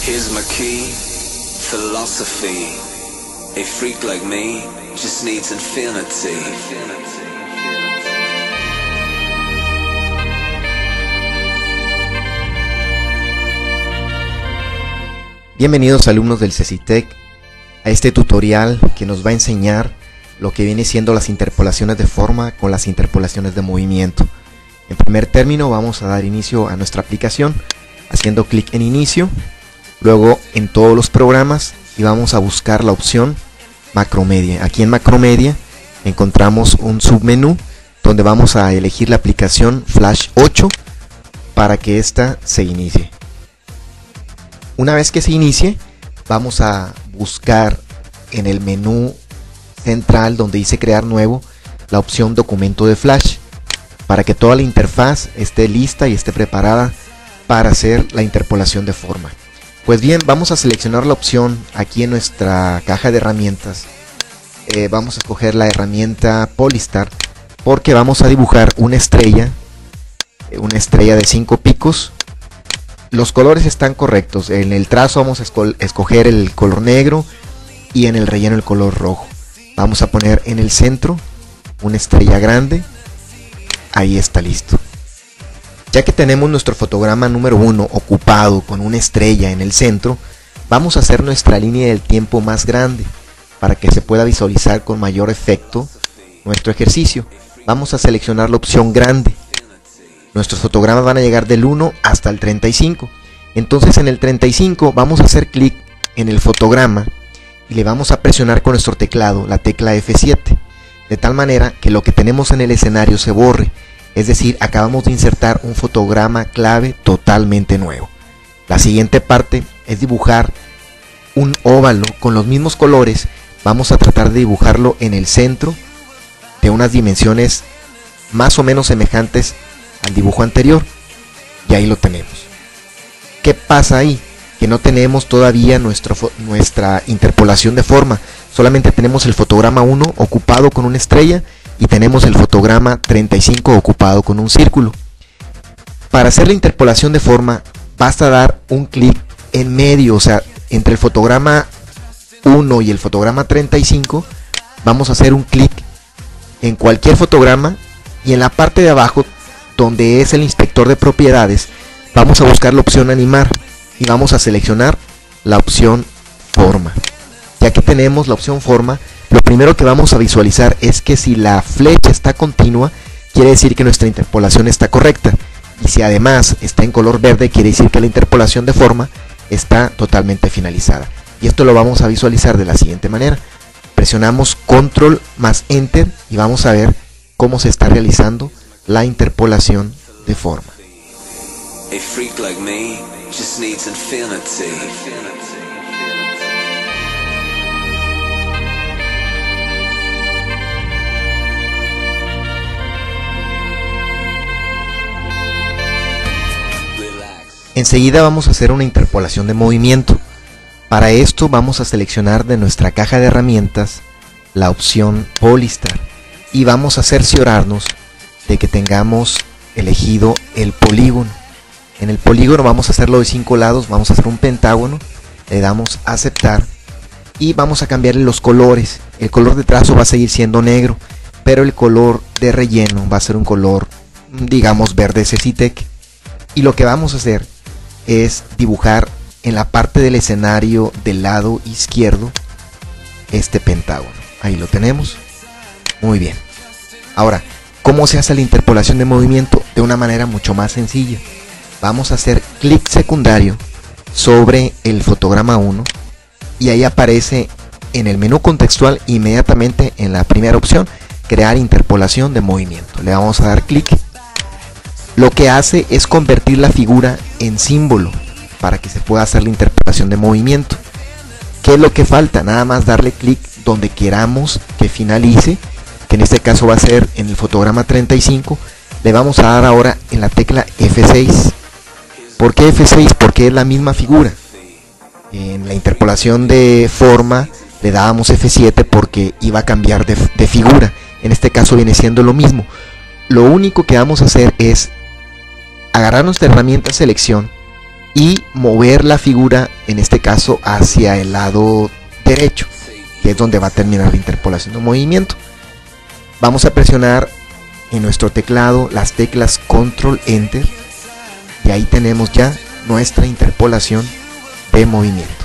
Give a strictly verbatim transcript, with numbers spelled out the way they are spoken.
Here's my key, philosophy. A freak like me just needs infinity. Bienvenidos alumnos del CECITEC a este tutorial que nos va a enseñar lo que viene siendo las interpolaciones de forma con las interpolaciones de movimiento. En primer término vamos a dar inicio a nuestra aplicación haciendo clic en inicio, luego en todos los programas y vamos a buscar la opción Macromedia. Aquí en Macromedia encontramos un submenú donde vamos a elegir la aplicación Flash ocho para que ésta se inicie. Una vez que se inicie, vamos a buscar en el menú central donde dice crear nuevo la opción documento de Flash para que toda la interfaz esté lista y esté preparada para hacer la interpolación de forma. Pues bien, vamos a seleccionar la opción aquí en nuestra caja de herramientas. Eh, vamos a escoger la herramienta Polystar porque vamos a dibujar una estrella, una estrella de cinco picos. Los colores están correctos. En el trazo vamos a escoger el color negro y en el relleno el color rojo. Vamos a poner en el centro una estrella grande. Ahí está listo. Ya que tenemos nuestro fotograma número uno ocupado con una estrella en el centro, vamos a hacer nuestra línea del tiempo más grande para que se pueda visualizar con mayor efecto nuestro ejercicio. Vamos a seleccionar la opción grande. Nuestros fotogramas van a llegar del uno hasta el treinta y cinco. Entonces en el treinta y cinco vamos a hacer clic en el fotograma y le vamos a presionar con nuestro teclado la tecla F siete, de tal manera que lo que tenemos en el escenario se borre. Es decir, acabamos de insertar un fotograma clave totalmente nuevo. La siguiente parte es dibujar un óvalo con los mismos colores. Vamos a tratar de dibujarlo en el centro de unas dimensiones más o menos semejantes al dibujo anterior. Y ahí lo tenemos. ¿Qué pasa ahí? Que no tenemos todavía nuestro, nuestra interpolación de forma. Solamente tenemos el fotograma uno ocupado con una estrella y tenemos el fotograma treinta y cinco ocupado con un círculo. Para hacer la interpolación de forma basta dar un clic en medio, o sea, entre el fotograma uno y el fotograma treinta y cinco vamos a hacer un clic en cualquier fotograma y en la parte de abajo donde es el inspector de propiedades vamos a buscar la opción animar y vamos a seleccionar la opción forma. Ya que tenemos la opción forma, lo primero que vamos a visualizar es que si la flecha está continua, quiere decir que nuestra interpolación está correcta. Y si además está en color verde, quiere decir que la interpolación de forma está totalmente finalizada. Y esto lo vamos a visualizar de la siguiente manera. Presionamos control más enter y vamos a ver cómo se está realizando la interpolación de forma. A freak like me just needs infinity. Enseguida vamos a hacer una interpolación de movimiento. Para esto vamos a seleccionar de nuestra caja de herramientas la opción Polystar y vamos a cerciorarnos de que tengamos elegido el polígono. En el polígono vamos a hacerlo de cinco lados, vamos a hacer un pentágono, le damos a aceptar y vamos a cambiarle los colores. El color de trazo va a seguir siendo negro, pero el color de relleno va a ser un color, digamos, verde CECITEC. Y lo que vamos a hacer es dibujar en la parte del escenario del lado izquierdo este pentágono. Ahí lo tenemos. Muy bien. Ahora, ¿cómo se hace la interpolación de movimiento? De una manera mucho más sencilla. Vamos a hacer clic secundario sobre el fotograma uno y ahí aparece en el menú contextual inmediatamente en la primera opción crear interpolación de movimiento. Le vamos a dar clic. Lo que hace es convertir la figura en símbolo para que se pueda hacer la interpolación de movimiento. ¿Qué es lo que falta? Nada más darle clic donde queramos que finalice, que en este caso va a ser en el fotograma treinta y cinco. Le vamos a dar ahora en la tecla F seis. ¿Por qué F seis? Porque es la misma figura. En la interpolación de forma le dábamos F siete porque iba a cambiar de, de figura. En este caso viene siendo lo mismo. Lo único que vamos a hacer es agarrar nuestra herramienta selección y mover la figura, en este caso hacia el lado derecho, que es donde va a terminar la interpolación de movimiento. Vamos a presionar en nuestro teclado las teclas control enter y ahí tenemos ya nuestra interpolación de movimiento.